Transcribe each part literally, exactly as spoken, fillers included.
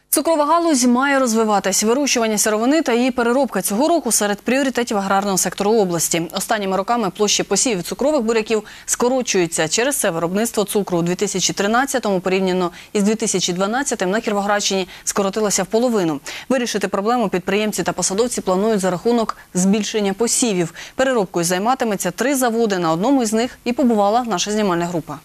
Цукрова галузь має розвиватись. Вирощування сировини та її переробка цього року серед пріоритетів аграрного сектору області. Останніми роками площі посівів цукрових буряків скорочуються. Через це виробництво цукру у дві тисячі тринадцятому порівняно із дві тисячі дванадцятим на Кіровоградщині скоротилося в половину. Вирішити проблему підприємці та посадовці планують за рахунок збільшення посівів. Переробкою займатиметься три заводи. На одному із них і побувала наша знімальна група.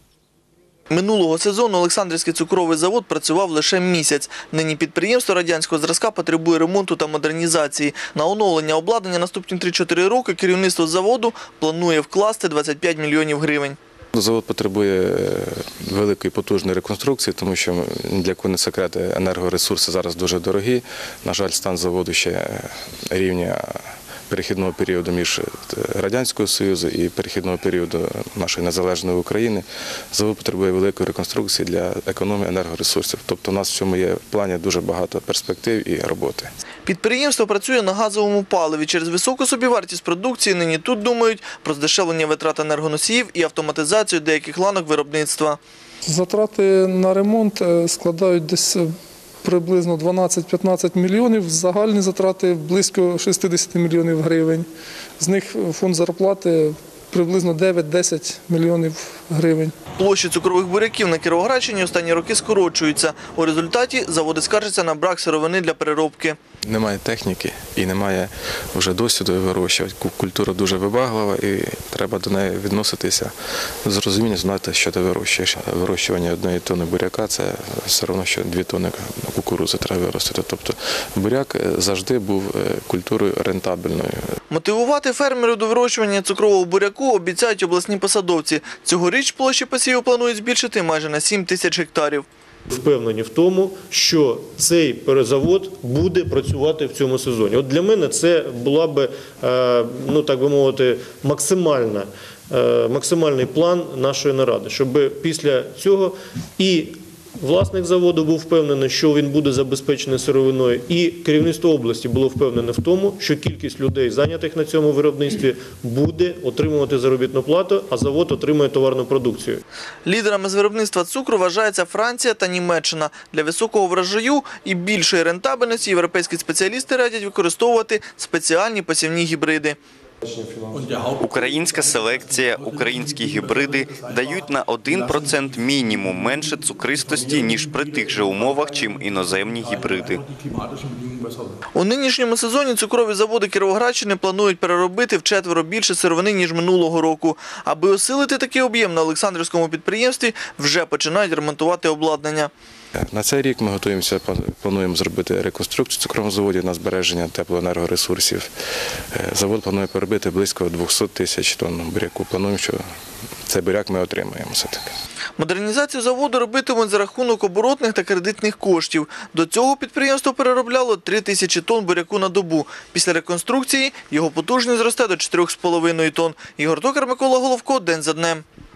Минулого сезону Олександрівський цукровий завод працював лише місяць. Нині підприємство радянського зразка потребує ремонту та модернізації. На оновлення обладнання наступні три-чотири роки керівництво заводу планує вкласти двадцять п'ять мільйонів гривень. Завод потребує великої потужної реконструкції, тому що, для кого не секрет, енергоресурси зараз дуже дорогі. На жаль, стан заводу ще рівня перехідного періоду між Радянського Союзу і перехідного періоду нашої незалежної України. Завод потребує великої реконструкції для економії енергоресурсів. Тобто у нас в цьому є в плані дуже багато перспектив і роботи. Підприємство працює на газовому паливі. Через високу собівартість продукції нині тут думають про здешевлення витрат енергоносіїв і автоматизацію деяких ланок виробництва. Затрати на ремонт складають десь приблизно дванадцять-п'ятнадцять мільйонів, загальні затрати близько шістдесят мільйонів гривень. З них фонд зарплати приблизно дев'ять-десять мільйонів гривень. Площі цукрових буряків на Кіровоградщині останні роки скорочуються. У результаті заводи скаржаться на брак сировини для переробки. Немає техніки і немає вже досвіду вирощувати. Культура дуже вибаглива і треба до неї відноситися з розумінням, знати, що ти вирощуєш. Вирощування однієї тонни буряка – це все одно, що дві тонни кукурудзи треба виростити. Тобто буряк завжди був культурою рентабельною. Мотивувати фермерів до вирощування цукрового буряку обіцяють обласні посадовці. Цьогоріч площі посівів планують збільшити майже на сім тисяч гектарів. Впевнені в тому, що цей перезавод буде працювати в цьому сезоні. От для мене це була б, ну так би мовити, максимальна, максимальний план нашої наради, щоб після цього і власник заводу був впевнений, що він буде забезпечений сировиною, і керівництво області було впевнене в тому, що кількість людей, зайнятих на цьому виробництві, буде отримувати заробітну плату, а завод отримує товарну продукцію. Лідерами з виробництва цукру вважаються Франція та Німеччина. Для високого врожаю і більшої рентабельності європейські спеціалісти радять використовувати спеціальні посівні гібриди. Українська селекція, українські гібриди дають на один процент мінімум менше цукристості, ніж при тих же умовах, чим іноземні гібриди. У нинішньому сезоні цукрові заводи Кіровоградщини планують переробити вчетверо більше сировини, ніж минулого року. Аби осилити такий об'єм, на Олександрівському підприємстві вже починають ремонтувати обладнання. На цей рік ми готуємося, плануємо зробити реконструкцію в цукровому заводі на збереження теплоенергоресурсів. Завод планує переробити близько двісті тисяч тонн буряку. Плануємо, що цей буряк ми отримаємо все-таки. Модернізацію заводу робитимуть за рахунок оборотних та кредитних коштів. До цього підприємство переробляло три тисячі тонн буряку на добу. Після реконструкції його потужність зросте до чотирьох з половиною тонн. Ігор Токар, Микола Головко. День за днем.